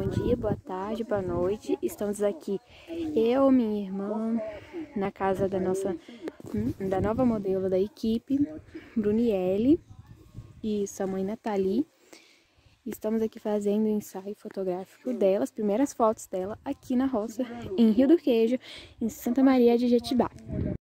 bom dia, boa tarde, boa noite. Estamos aqui, eu, minha irmã, na casa da nova modelo da equipe, Bruniele, e sua mãe Nathalie. Estamos aqui fazendo o ensaio fotográfico dela, as primeiras fotos dela aqui na roça, em Rio do Queijo, em Santa Maria de Jetibá.